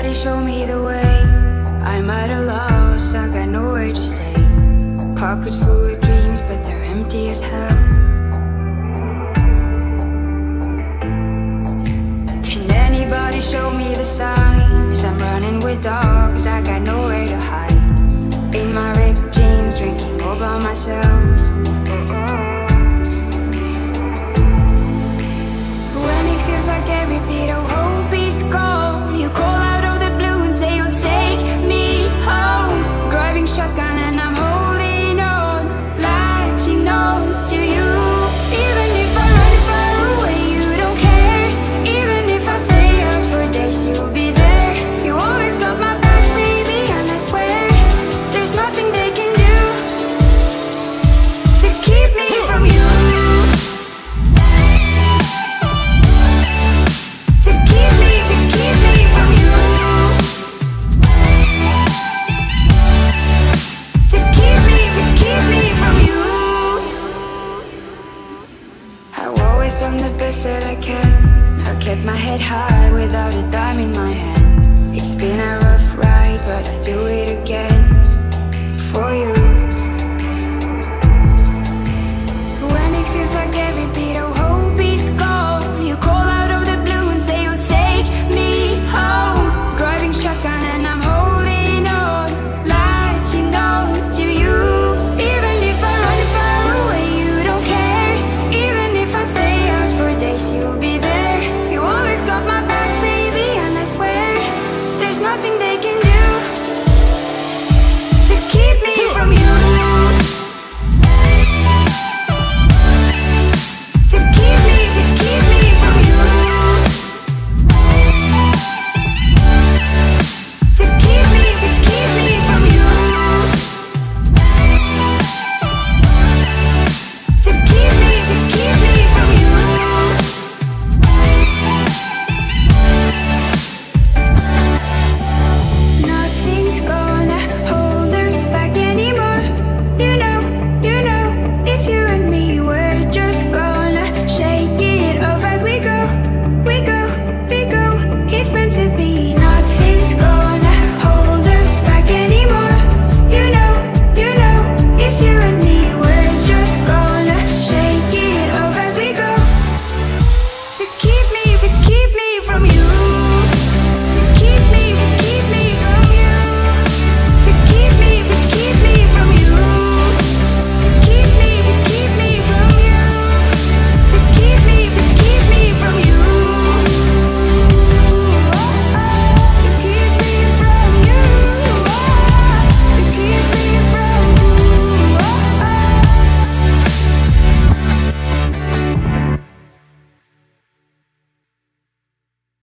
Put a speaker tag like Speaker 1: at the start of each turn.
Speaker 1: anybody show me the way? I'm at a loss, I got nowhere to stay. Pockets full of dreams, but they're empty as hell. Can anybody show me the signs? I'm running with dogs, I got nowhere to hide. In my ripped jeans, drinking all by myself. When it feels like every bit of hope is gone, you call out of the blue and say you'll take me home. Driving shotgun and I'm holding on, latching on to you. Even if I run far away, you don't care. Even if I stay out for days, you'll be there. You always got my back, baby, and I swear there's nothing they can do to keep me from you. Done the best that I can. I kept my head high without a dime in